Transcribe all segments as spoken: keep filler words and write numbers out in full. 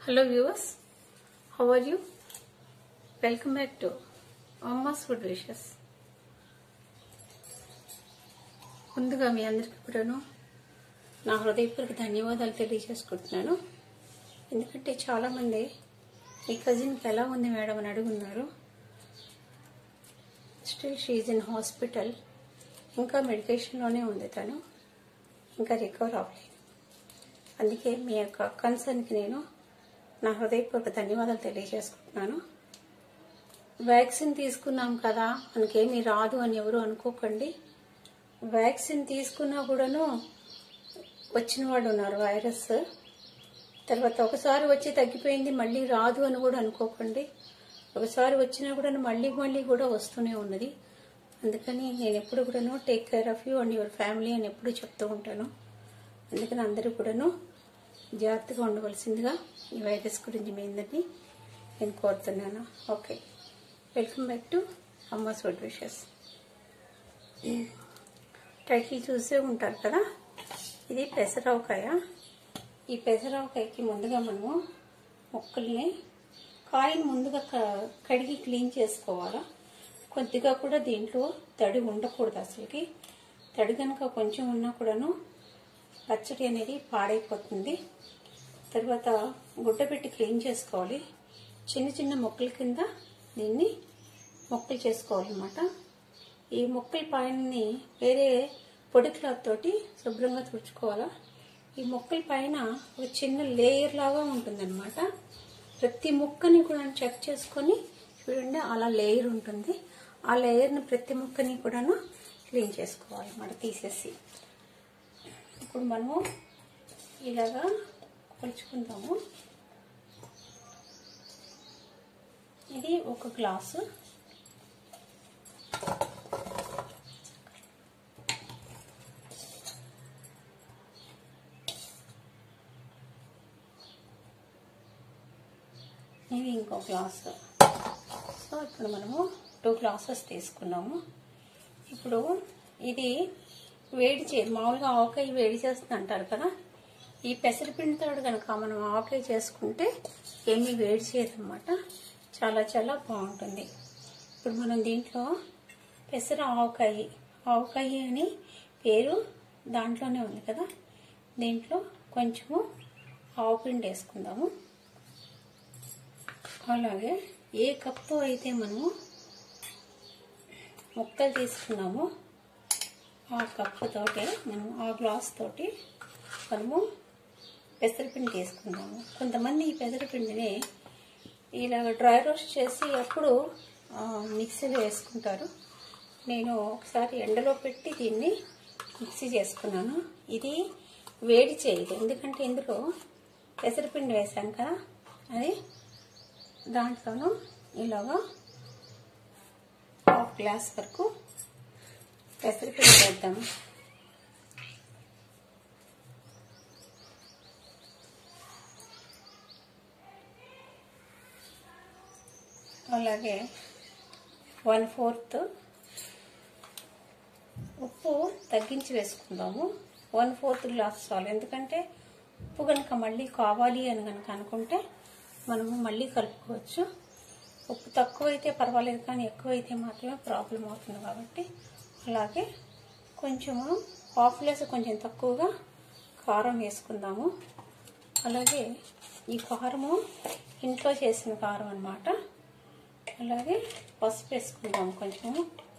Hello viewers, how are you? Welcome back to Amma's Food Wishes. ముందుగా మీ అందరికీ కూడాను నా హృదయపూర్వక ధన్యవాదాలు తెలియజేసుకుంటున్నాను. ఎందుకంటే చాలామంది మీ కజిన్కి ఎలా ఉంది మేడం అని అడుగున్నారు. Still she is in hospital, ఇంకా మెడికేషన్లోనే ఉంది, తను ఇంకా రికవర్ అవ్వలేదు. అందుకే మీ యొక్క కన్సర్న్కి నేను నా హృదయపూర్వక ధన్యవాదాలు తెలియజేసుకుంటున్నాను. వ్యాక్సిన్ తీసుకున్నాం కదా మనకేమీ రాదు అని ఎవరు అనుకోకండి. వ్యాక్సిన్ తీసుకున్నా కూడాను వచ్చిన వాళ్ళు ఉన్నారు వైరస్. తర్వాత ఒకసారి వచ్చి తగ్గిపోయింది మళ్ళీ రాదు అని కూడా అనుకోకండి. ఒకసారి వచ్చినా కూడా మళ్ళీ మళ్ళీ కూడా వస్తూనే ఉన్నది. అందుకని నేను ఎప్పుడు కూడాను take care of you and your family అని ఎప్పుడు చెప్తూ ఉంటాను. అందుకని అందరూ కూడాను జాగ్రత్తగా ఉండవలసిందిగా ఈ వైరస్ గురించి మీ అందరినీ నేను కోరుతున్నాను. Okay, welcome back to Amma's food wishes. Title చూసే ఉంటారు కదా, ఇది పెసరవకాయ. ఈ పెసరవకాయకి ముందుగా మనము మొక్కల్ని కాయను ముందుగా కడిగి క్లీన్ చేసుకోవాలా. కొద్దిగా కూడా దీంట్లో తడి ఉండకూడదు. అసలుకి తడి కనుక కొంచెం ఉన్నా కూడాను పచ్చడి అనేది పాడైపోతుంది. తర్వాత గుడ్డ పెట్టి క్లీన్ చేసుకోవాలి. చిన్న చిన్న మొక్కల కింద దీన్ని మొక్కలు చేసుకోవాలన్నమాట. ఈ మొక్కల పైనని వేరే పొడి క్లాత్ తోటి శుభ్రంగా తుడుచుకోవాలా. ఈ మొక్కల పైన ఒక చిన్న లేయర్ లాగా ఉంటుందన్నమాట. ప్రతి మొక్కని కూడా చెక్ చేసుకొని చూడండి, అలా లేయర్ ఉంటుంది. ఆ లేయర్ని ప్రతి మొక్కని కూడాను క్లీన్ చేసుకోవాలి అన్నమాట తీసేసి. ఇప్పుడు మనము ఇలాగా కొలుచుకుంటాము. ఇది ఒక గ్లాసు. ఇది ఇంకో గ్లాసు. సో ఇప్పుడు మనము టూ గ్లాసెస్ తీసుకున్నాము. ఇప్పుడు ఇది వేడి చే మామూలుగా ఆవకాయ వేడి చేస్తుంది అంటారు కదా, ఈ పెసరపిండితో కనుక మనం ఆవకాయ చేసుకుంటే ఏమీ వేడి చేయదన్నమాట. చాలా చాలా బాగుంటుంది. ఇప్పుడు మనం దీంట్లో పెసర ఆవకాయ ఆవకాయ అని పేరు దాంట్లోనే ఉంది కదా, దీంట్లో కొంచెము ఆవపిండి వేసుకుందాము. అలాగే ఏ కప్తో అయితే మనము ముక్కలు తీసుకున్నామో ఆ కప్పు తోటి మనం ఆ గ్లాస్ తోటి మనము పెసరపిండి తీసుకుందాము. కొంతమంది ఈ పెసరపిండిని ఇలాగ డ్రై రోస్ట్ చేసి అప్పుడు మిక్సీలో వేసుకుంటారు. నేను ఒకసారి ఎండలో పెట్టి దీన్ని మిక్సీ చేసుకున్నాను. ఇది వేడి చేయదు, ఎందుకంటే ఇందులో పెసరపిండి వేసాం కదా, అది దాంట్లోనూ ఇలాగా హాఫ్ గ్లాస్ వరకు పెసరపిండి వేద్దాము. అలాగే వన్ ఫోర్త్ ఉప్పు తగ్గించి వేసుకుందాము. వన్ ఫోర్త్ గ్లాస్ చాలు, ఎందుకంటే ఉప్పు కనుక మళ్ళీ కావాలి అని కనుక అనుకుంటే మనము మళ్ళీ కలుపుకోవచ్చు. ఉప్పు తక్కువైతే పర్వాలేదు, కానీ ఎక్కువైతే మాత్రమే ప్రాబ్లం అవుతుంది కాబట్టి. అలాగే కొంచెము హాఫ్ గ్లాస్ కొంచెం తక్కువగా కారం వేసుకుందాము. అలాగే ఈ కారము ఇంట్లో చేసిన కారం అన్నమాట. అలాగే పసుపు వేసుకుందాము కొంచెము.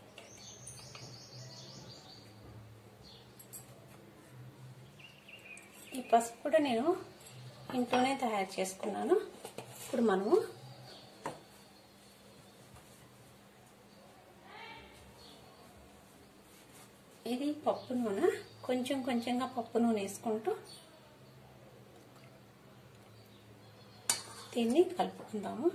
ఈ పసుపు కూడా నేను ఇంట్లోనే తయారు చేసుకున్నాను. ఇప్పుడు మనము ఇది పప్పు నూనె, కొంచెం కొంచెంగా పప్పు నూనె వేసుకుంటూ దీన్ని కలుపుకుందాము.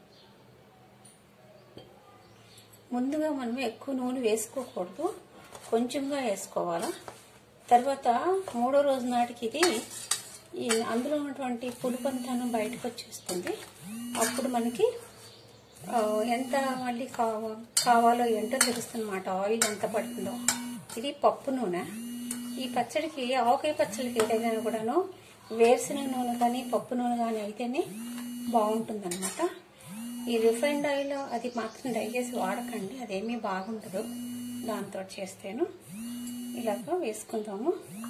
ముందుగా మనం ఎక్కువ నూనె వేసుకోకూడదు, కొంచెంగా వేసుకోవాలా. తర్వాత మూడో రోజు నాటికి ఇది ఈ అందులో ఉన్నటువంటి పులుపంతాను బయటకు వచ్చేస్తుంది. అప్పుడు మనకి ఎంత మళ్ళీ కావాలో ఏంటో తెలుస్తుందన్నమాట, ఆయిల్ ఎంత పడుతుందో. ఇది పప్పు నూనె. ఈ పచ్చడికి ఆవకాయ పచ్చడికి ఏదైనా కూడాను వేరుశనగ నూనె కానీ పప్పు నూనె కానీ అయితేనే బాగుంటుందన్నమాట. ఈ రిఫైన్డ్ ఆయిల్ అది మాత్రం దయచేసి వాడకండి, అదేమీ బాగుండదు దాంతో చేస్తేను. ఇలాగ వేసుకుందాము.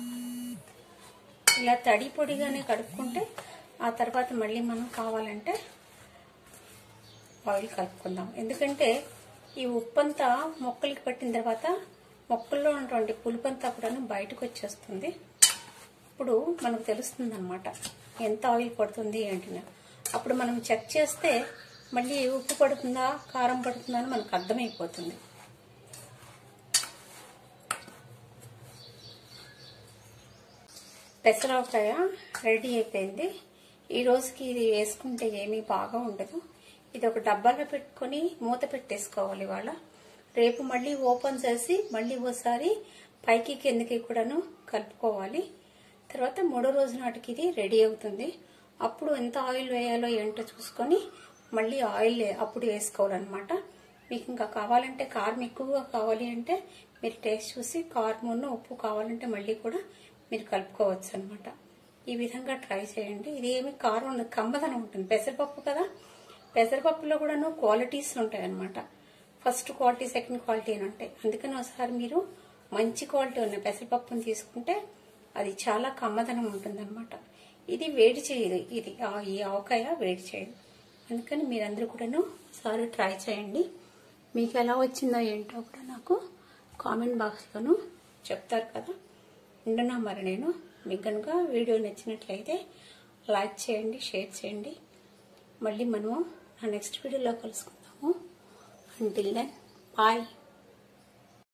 ఇలా తడి పొడిగానే కడుక్కుంటే ఆ తర్వాత మళ్ళీ మనం కావాలంటే ఆయిల్ కలుపుకుందాం. ఎందుకంటే ఈ ఉప్పంతా మొక్కలకి పట్టిన తర్వాత మొక్కల్లో ఉన్నటువంటి పులుపంతా కూడా బయటకు వచ్చేస్తుంది. ఇప్పుడు మనకు తెలుస్తుంది అనమాట ఎంత ఆయిల్ పడుతుంది ఏంటినా. అప్పుడు మనం చెక్ చేస్తే మళ్ళీ ఉప్పు పడుతుందా కారం పడుతుందా అని మనకు అర్థమైపోతుంది. పెసరవకాయ రెడీ అయిపోయింది. ఈ రోజుకి ఇది వేసుకుంటే ఏమీ బాగా ఉండదు. ఇది ఒక డబ్బాలో పెట్టుకొని మూత పెట్టేసుకోవాలి ఇవాళ. రేపు మళ్ళీ ఓపెన్ చేసి మళ్ళీ ఓసారి పైకి కిందకి కూడాను కలుపుకోవాలి. తర్వాత మూడో రోజు నాటికి ఇది రెడీ అవుతుంది. అప్పుడు ఎంత ఆయిల్ వేయాలో ఏంటో చూసుకొని మళ్ళీ ఆయిల్ అప్పుడు వేసుకోవాలన్నమాట. మీకు ఇంకా కావాలంటే కారం ఎక్కువగా కావాలి అంటే మీరు టేస్ట్ చూసి కారమును ఉప్పు కావాలంటే మళ్ళీ కూడా మీరు కలుపుకోవచ్చు అనమాట. ఈ విధంగా ట్రై చేయండి. ఇది ఏమి కారం ఉండదు, కమ్మదనం ఉంటుంది. పెసరపప్పు కదా, పెసరపప్పులో కూడాను క్వాలిటీస్ ఉంటాయి అనమాట. ఫస్ట్ క్వాలిటీ సెకండ్ క్వాలిటీ అని ఉంటాయి. అందుకని ఒకసారి మీరు మంచి క్వాలిటీ ఉన్న పెసరపప్పును తీసుకుంటే అది చాలా కమ్మదనం ఉంటుంది అనమాట. ఇది వేడి చేయదు, ఇది ఈ ఆవకాయ వేడి చేయదు. అందుకని మీరందరూ కూడాను ఒకసారి ట్రై చేయండి. మీకు ఎలా వచ్చిందో ఏంటో కూడా నాకు కామెంట్ బాక్స్లోను చెప్తారు కదా. ఉండనా మరి నేను మీకు కనుక వీడియో నచ్చినట్లయితే లైక్ చేయండి, షేర్ చేయండి. మళ్ళీ మనము నా నెక్స్ట్ వీడియోలో కలుసుకుందాము. Until then bye.